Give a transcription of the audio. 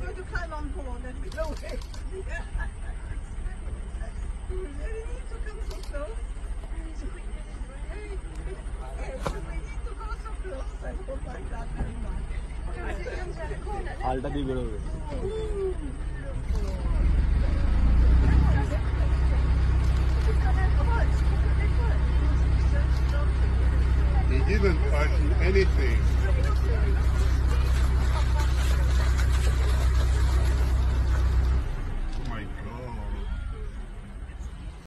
going to climb on board and we'll away. You really need to come so close. Yes, we need to go so close. I don't like that very much. Alta di below. He didn't touch anything.